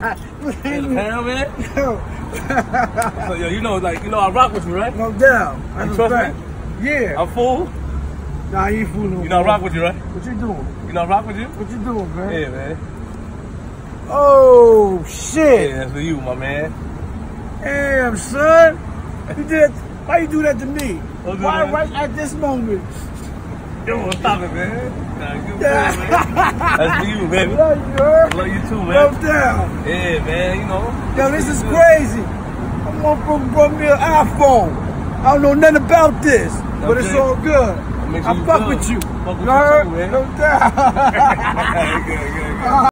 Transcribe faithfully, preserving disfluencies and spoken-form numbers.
Hey, the pound, man. Yo. So, yo, you know, like, you know, I rock with you, right? No doubt. That's You a trust fact. me? Yeah. I'm full. Nah, you ain't fooling me. You know, I rock with you, right? What you doing? You know, I rock with you? What you doing, man? Yeah, man. Oh, shit. Yeah, that's for you, my man. Damn, son. You did. Why you do that to me? Don't do Why that. right at this moment? Yo, stop it, man. Nah, you Yeah. good, man. That's for you, baby. Love you, heard? Love you too, man. No doubt. Yeah, man, you know. Yo, this is crazy. I'm gonna brought me an iPhone. I don't know nothing about this, but it's Okay. all good. Make I sure you fuck good. with you. Fuck with You you heard? too, man. No doubt. good, good, good.